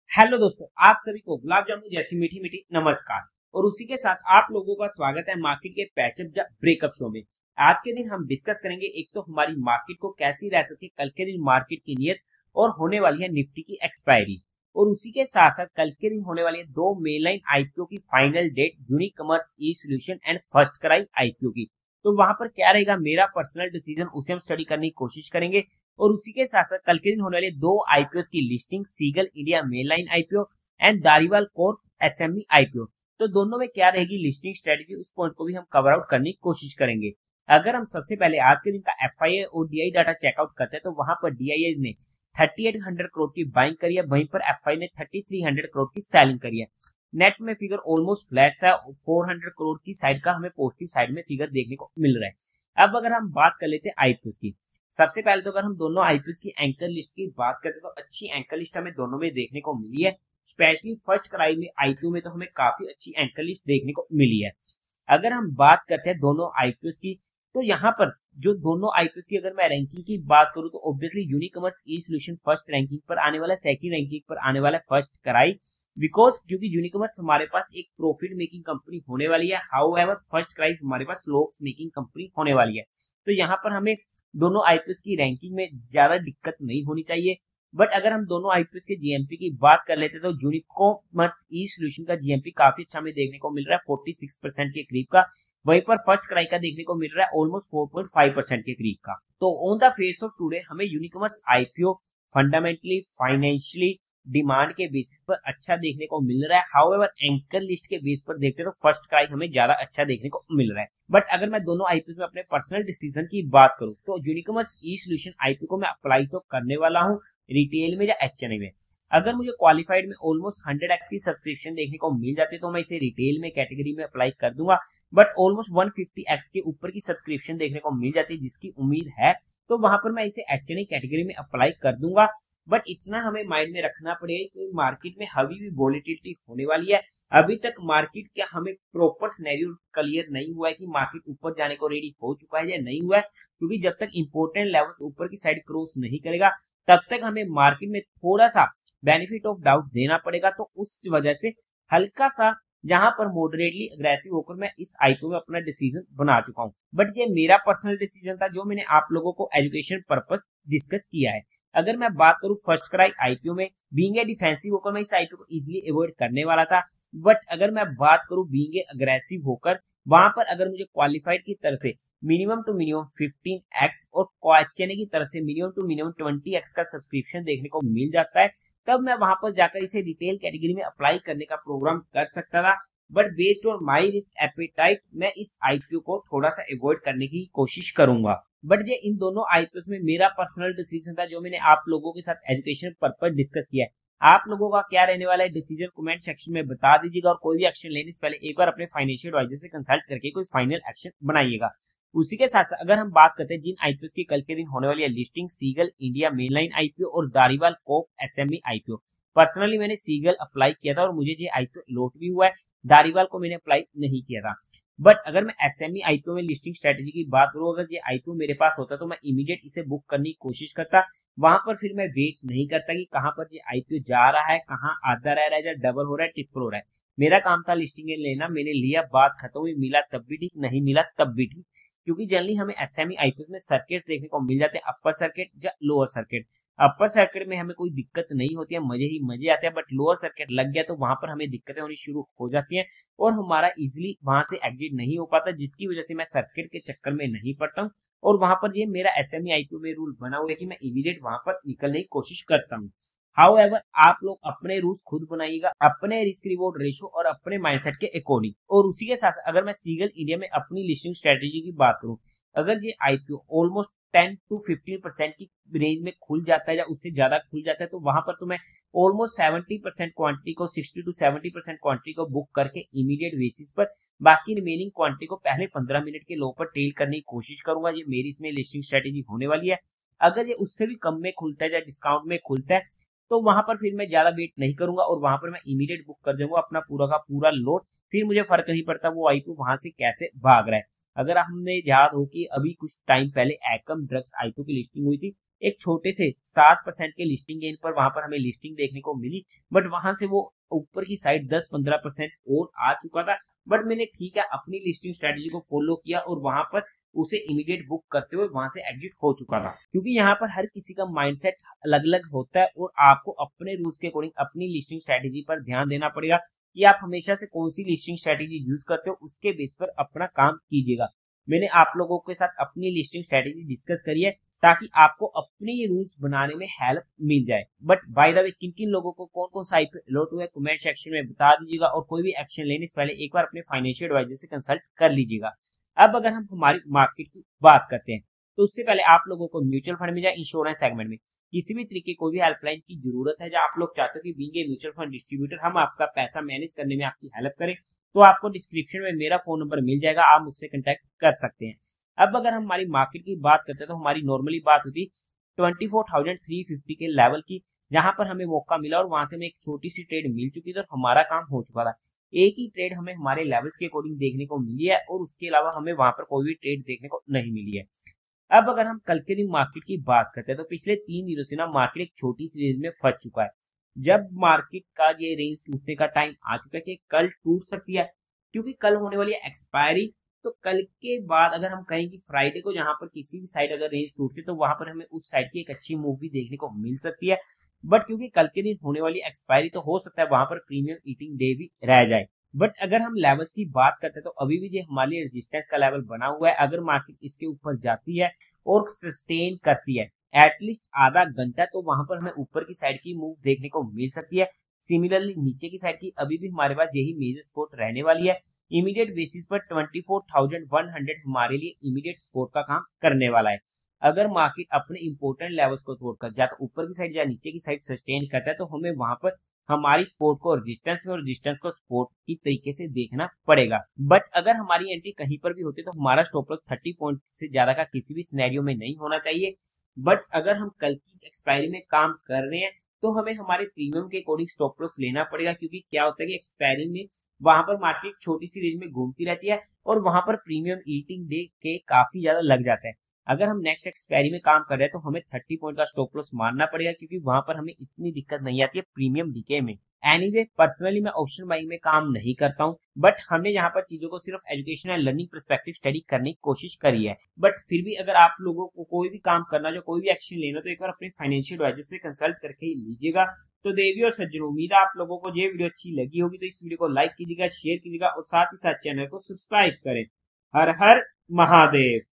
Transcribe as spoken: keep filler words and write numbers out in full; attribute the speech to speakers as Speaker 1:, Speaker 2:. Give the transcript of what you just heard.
Speaker 1: Hello दोस्तों, आप सभी को गुलाब जामुन जैसी मीठी मीठी नमस्कार। और उसी के साथ आप लोगों का स्वागत है मार्केट के पैचअप या ब्रेकअप शो में। आज के दिन हम डिस्कस करेंगे एक तो हमारी मार्केट को कैसी रह सकती है, कल के दिन मार्केट की नियत और होने वाली है निफ्टी की एक्सपायरी। और उसी के साथ साथ कल के दिन होने वाली है दो मेनलाइन आईपीओ की final date, Unicommerce, E solution and FirstCry IPO की। तो वहां पर क्या रहेगा मेरा पर्सनल डिसीजन, उसे हम स्टडी करने की कोशिश करेंगे। और उसी के साथ साथ कल के दिन होने वाले दो आईपीओ की listing, Ceigall India mainline IPO and Dhariwal corp SME IPO. तो दोनों में क्या रहेगी लिस्टिंग स्ट्रेटेजी, उस पॉइंट को भी हम कवर आउट करने की कोशिश करेंगे। अगर हम सबसे पहले आज के दिन का एफआईए और डीआई डाटा चेकआउट करते हैं तो वहां पर डीआईआई ने अड़तीस सौ करोड़ की बाइंग करी है, वहीं पर एफआई ने तैंतीस सौ करोड़ की सेलिंग करी है। नेट में फिगर ऑलमोस्ट फ्लैट है, चार सौ करोड़ की साइड का हमें पॉजिटिव साइड में फिगर देखने को मिल रहा है। अब अगर हम बात कर लेते हैं आईपीओ की, सबसे पहले तो अगर हम दोनों आईपीओ की एंकर लिस्ट की बात करते हैं तो अच्छी एंकर लिस्ट हमें दोनों में देखने को मिली है। स्पेशली फर्स्ट क्राई में आईपीओ में तो हमें काफी अच्छी एंकर लिस्ट देखने को मिली है। अगर हम बात करते हैं दोनों आईपीओ की, तो यहाँ पर जो दोनों आईपीओ की अगर मैं रैंकिंग की बात करूं तो obviously Unicommerce E solution first ranking पर आने वाला है, सेकंड रैंकिंग पर आने वाला है फर्स्ट क्राई। बिकॉज क्योंकि यूनिक कॉमर्स हमारे पास एक प्रॉफिट मेकिंग कंपनी होने वाली है, हाउ एवर फर्स्ट क्राई हमारे पास लॉस मेकिंग कंपनी होने वाली है। तो यहाँ पर हमें दोनों आईपीओ की रैंकिंग में ज्यादा दिक्कत नहीं होनी चाहिए। बट अगर हम दोनों आईपीओ के जीएमपी की बात कर लेते तो यूनिक कॉमर्स ई सॉल्यूशन का जीएमपी काफी अच्छा हमें देखने को मिल रहा है, छियालीस परसेंट के करीब का। वहीं पर फर्स्ट क्राई का देखने को मिल रहा है ऑलमोस्ट चार पॉइंट पाँच परसेंट के करीब का। तो on the face of today हमें Unicommerce IPO fundamentally, financially, demand के बेसिस पर अच्छा देखने को मिल रहा है। हाउएवर एंकर लिस्ट के बेस पर देखते तो फर्स्ट क्राई हमें ज्यादा अच्छा देखने को मिल रहा है। बट अगर मैं दोनों आईपीओ में अपने पर्सनल डिसीजन की बात करूं तो Unicommerce E solution IPO को मैं अप्लाई तो करने वाला हूं रिटेल में या एचएनआई में। अगर मुझे क्वालिफाइड में ऑलमोस्ट हंड्रेड एक्स की सब्सक्रिप्शन देखने को मिल जाती है तो मैं इसे रिटेल में कैटेगरी में अप्लाई कर दूंगा। But almost one fifty X के ऊपर की सब्सक्रिप्शन देखने को मिल जाती है जिसकी उम्मीद है, तो वहां पर मैं इसे एचएनआई कैटेगरी में अप्लाई कर दूंगा। बट इतना हमें माइंड में रखना पड़ेगा कि मार्केट में अभी भी वॉलेटिलिटी होने वाली है। अभी तक मार्केट क्या हमें प्रॉपर सिनेरियो क्लियर नहीं हुआ है कि मार्केट ऊपर जाने को रेडी हो चुका है या नहीं हुआ है, क्योंकि जब तक इंपोर्टेंट लेवल्स ऊपर की साइड क्रॉस नहीं करेगा तब तक हमें मार्केट में थोड़ा सा बेनिफिट ऑफ डाउट देना पड़ेगा। तो उस वजह से हल्का सा जहां पर मॉडरेटली अग्रेसिव होकर मैं इस आईपीओ में अपना डिसीजन बना चुका हूं। बट ये मेरा पर्सनल डिसीजन था जो मैंने आप लोगों को एजुकेशन पर्पस डिस्कस किया है। अगर मैं बात करूं फर्स्ट क्राई आईपीओ में, बीइंग ए डिफेंसिव होकर मैं इस आईपीओ को इजीली अवॉइड करने वाला था। बट अगर मैं बात करूं बीइंग ए अग्रेसिव होकर, वहां पर अगर मुझे क्वालिफाइड की तरफ से minimum to minimum fifteen X और क्वाचेने की तरफ से minimum to minimum twenty X का सब्सक्रिप्शन देखने को मिल जाता है, तब मैं वहां पर जाकर इसे रिटेल कैटेगरी में अप्लाई करने का प्रोग्राम कर सकता था। But based on my risk appetite मैं इस आईपीओ को थोड़ा सा अवॉइड करने की कोशिश करूंगा। बट ये इन दोनों आईपीओ में मेरा पर्सनल डिसीजन था जो मैंने आप लोगों के साथ एजुकेशन पर्पस डिस्कस किया है। आप लोगों का क्या रहने वाला है डिसीजन कमेंट सेक्शन में बता दीजिएगा। और कोई भी एक्शन लेने से पहले एक बार अपने फाइनेंशियल एडवाइजर से कंसल्ट करके कोई फाइनल एक्शन बनाइएगा। उसी के साथ साथ अगर हम बात करते हैं जिन आईपीओ की कल के दिन होने वाली है listing, Ceigall India mainline IPO और Dhariwal corp SME IPO. Personally मैंने सीगल अप्लाई किया था और मुझे ये आईपीओ अलॉट भी हुआ है। दारीवाल को मैंने अप्लाई नहीं किया था। बट अगर मैं एसएमई आईपीओ में लिस्टिंग स्ट्रेटेजी की बात करूं, अगर ये आईपीओ मेरे पास होता तो मैं इमीडिएट इसे बुक करने की कोशिश करता। वहां पर फिर मैं वेट नहीं करता कि कहां पर ये आईपीओ जा रहा है, कहां आधा रह रहा है या डबल हो रहा है, ट्रिपल हो रहा है। मेरा काम था लिस्टिंग लेना, मैंने लिया, बात खत्म हुई, मिला तब भी ठीक, नहीं मिला तब भी ठीक। क्योंकि जनरली हमें एसएमई आईपीओ में सर्किट्स देखने को मिल जाते हैं, अपर सर्किट या लोअर सर्किट। अपर सर्किट में हमें कोई दिक्कत नहीं होती है, मजे ही मजे आते हैं। बट लोअर सर्किट लग गया तो वहां पर हमें दिक्कतें होनी शुरू हो जाती हैं और हमारा इजीली वहां से एग्जिट नहीं हो पाता, जिसकी वजह से मैं सर्किट के चक्कर में नहीं पड़ता हूँ। और वहां पर ये मेरा एसएमई आईपीओ में रूल बना हुआ है कि मैं इमीडिएट वहां पर निकलने की कोशिश करता हूँ। हाउएवर आप लोग अपने रूल्स खुद बनाइएगा, अपने रिस्क रिवॉर्ड रेशो और अपने माइंडसेट के अकॉर्डिंग। और उसी के साथ अगर मैं सीगल इंडिया में अपनी लिस्टिंग स्ट्रेटेजी की बात करूं, अगर ये IPO almost ten to fifteen percent की रेंज में खुल जाता है या उससे ज्यादा खुल जाता है तो वहां पर तो मैं ऑलमोस्ट सेवेंटी परसेंट क्वांटिटी को, sixty to seventy percent quantity को बुक करके इमीडिएट बेसिस पर बाकी रिमेनिंग क्वांटिटी को पहले पंद्रह मिनट के लो पर टेल करने की कोशिश करूंगा। ये मेरी इसमें लिस्टिंग स्ट्रेटेजी होने वाली है। अगर ये उससे भी कम में खुलता है या डिस्काउंट में खुलता है तो वहां पर फिर मैं ज्यादा वेट नहीं करूंगा और वहां पर मैं इमीडिएट बुक कर दूंगा अपना पूरा का पूरा लोड। फिर मुझे फर्क नहीं पड़ता वो आईपीओ वहां से कैसे भाग रहा है। अगर हमने याद हो कि अभी कुछ टाइम पहले एकम ड्रग्स आईपीओ की लिस्टिंग हुई थी एक छोटे से सात परसेंट के लिस्टिंग गेन पर वहां पर हमें लिस्टिंग देखने को मिली, बट वहां से वो ऊपर की साइड दस पंद्रह परसेंट और आ चुका था। बट मैंने ठीक है अपनी लिस्टिंग स्ट्रेटेजी को फॉलो किया और वहां पर उसे इमीडिएट बुक करते हुए वहां से एग्जिट हो चुका था, क्योंकि यहाँ पर हर किसी का माइंडसेट अलग अलग होता है और आपको अपने रूल्स के अकॉर्डिंग अपनी लिस्टिंग स्ट्रेटेजी पर ध्यान देना पड़ेगा कि आप हमेशा से कौन सी लिस्टिंग स्ट्रेटेजी यूज करते हो, उसके बेस पर अपना काम कीजिएगा। मैंने आप लोगों के साथ अपनी लिस्टिंग स्ट्रेटेजी डिस्कस करी है ताकि आपको अपने ये रूल्स बनाने में हेल्प मिल जाए। बट बाय द वे किन किन लोगों को कौन कौन सा आईपीओ अलॉट हुआ है कमेंट सेक्शन में बता दीजिएगा, और कोई भी एक्शन लेने से पहले एक बार अपने फाइनेंशियल एडवाइजर से कंसल्ट कर लीजिएगा। अब अगर हम हमारी मार्केट की बात करते हैं तो उससे पहले आप लोगों को म्यूचुअल फंड में या इंश्योरेंस सेगमेंट में किसी भी तरीके कोई भी हेल्पलाइन की जरूरत है, जहां आप लोग चाहते हो कि being a mutual fund distributor हम आपका पैसा मैनेज करने में आपकी हेल्प करें, तो आपको डिस्क्रिप्शन में मेरा फोन नंबर मिल जाएगा, आप मुझसे कांटेक्ट कर सकते हैं। अब अगर हम हमारी मार्केट की बात करते हैं तो हमारी नॉर्मली बात होती twenty four thousand three fifty के लेवल की, जहां पर हमें मौका मिला और वहां से हमें एक छोटी सी ट्रेड मिल चुकी थी और हमारा काम हो चुका था। एक ही ट्रेड हमें हमारे लेवल्स के अकॉर्डिंग देखने को मिली है और उसके अलावा हमें वहां पर कोई भी ट्रेड देखने को नहीं मिली है। अब अगर हम कल के दिन मार्केट की बात करते हैं तो पिछले तीन दिनों से ना मार्केट एक छोटी सी रेंज में फंस चुका है। जब मार्केट का ये रेंज टूटने का टाइम आ चुका है कि कल टूट सकती है, क्योंकि कल होने वाली है एक्सपायरी। तो कल के बाद अगर हम कहें कि फ्राइडे को जहां पर किसी भी साइड अगर रेंज टूटती है तो वहां पर हमें उस साइड की एक अच्छी मूव भी देखने को मिल सकती है। बट क्योंकि कल के दिन होने वाली एक्सपायरी तो हो सकता है वहां पर प्रीमियम ईटिंग डे भी रह जाए। बट अगर हम लेवल्स की बात करते हैं तो अभी भी ये हमारे लिए रेजिस्टेंस का लेवल बना हुआ है। अगर मार्केट इसके ऊपर जाती है और सस्टेन करती है एटलीस्ट आधा घंटा, तो वहां पर हमें ऊपर की साइड की मूव देखने को मिल सकती है। सिमिलरली नीचे की साइड की अभी भी हमारे पास यही मेजर सपोर्ट रहने वाली है। इमीडिएट बेसिस पर twenty four thousand one hundred हमारे लिए इमीडिएट सपोर्ट का काम करने वाला है। अगर मार्केट अपने इंपोर्टेंट लेवल्स को तोड़कर या तो ऊपर की साइड या नीचे की साइड सस्टेन करता है तो हमें वहां पर हमारी सपोर्ट को रेजिस्टेंस में और रेजिस्टेंस को सपोर्ट की तरीके से देखना पड़ेगा। बट अगर हमारी एंट्री कहीं पर भी होती है तो हमारा स्टॉप लॉस थर्टी पॉइंट से ज्यादा का किसी भी सिनेरियो में नहीं होना चाहिए। बट अगर हम कल की एक्सपायरी में काम कर रहे हैं तो हमें हमारे प्रीमियम के अकॉर्डिंग स्टॉप लॉस लेना पड़ेगा, क्योंकि क्या होता है कि एक्सपायरी में वहां पर मार्केट छोटी सी रेंज में घूमती रहती है और वहां पर प्रीमियम ईटिंग डे के काफी ज्यादा लग जाता है। अगर हम नेक्स्ट एक्सपायरी में काम कर रहे हैं तो हमें थर्टी पॉइंट का स्टॉप लॉस मारना पड़ेगा, क्योंकि वहां पर हमें इतनी दिक्कत नहीं आती है प्रीमियम डीके में। एनीवे पर्सनली मैं ऑप्शन बाइंग में काम नहीं करता हूं, बट हमने यहाँ पर चीजों को सिर्फ education and learning perspective study करने की कोशिश करी है। बट फिर भी अगर आप लोगों को कोई भी काम करना, जो कोई भी एक्शन लेना, तो एक बार अपने फाइनेंशियल एडवाइजर से कंसल्ट करके ही लीजिएगा। तो देवी और सज्जनों, उम्मीद है आप लोगों को ये वीडियो अच्छी लगी होगी, तो इस वीडियो को लाइक कीजिएगा, शेयर कीजिएगा और साथ ही साथ चैनल को सब्सक्राइब करें। हर हर महादेव।